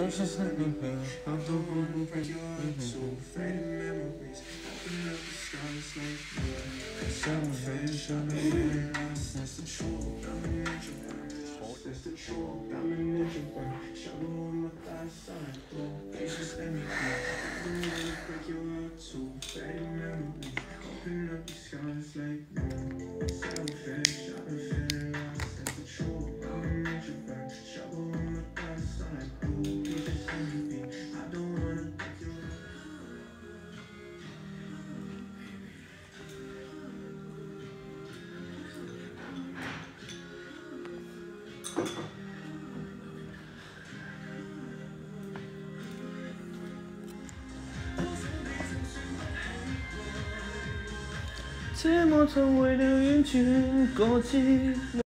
just let me be. I don't wanna break your heart, so faded memories. Open up the stars like you. Selfish, I've been lost since the truth. I'm an introvert. Since the truth, I'm an introvert. Struggle with my thoughts, I do. Patience, let me be. I don't wanna break your heart, so faded memories. Open up the skies like you. Selfish, I've been feeling lost since the truth. I'm an introvert. Struggle with my thoughts, I do. Patience, let me be. I don't wanna break your heart.寂寞成为流言群过境。